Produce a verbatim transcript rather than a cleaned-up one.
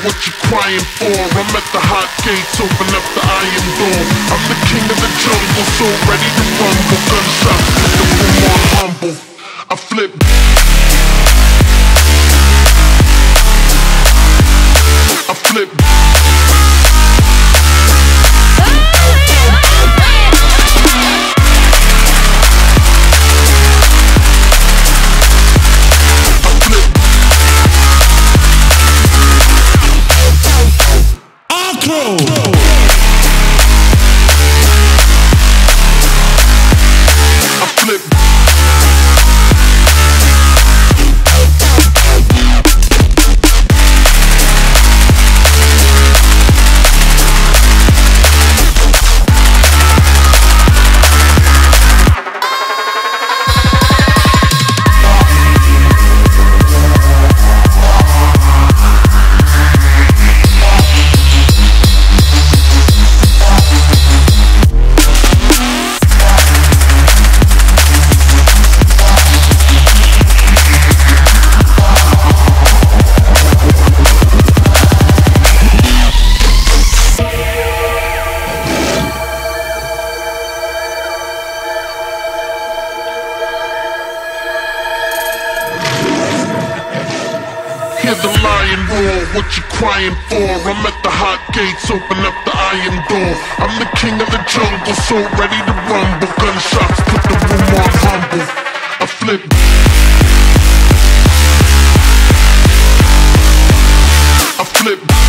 what you crying for? I'm at the hot gates, open up the iron door. I'm the king of the jungle, so ready to rumble. Gunshots, put the room on humble. I flip. I flip. Hear the lion roar, what you crying for? I'm at the hot gates, open up the iron door. I'm the king of the jungle, so ready to rumble. Gunshots, put the room on humble. I flip. I flip.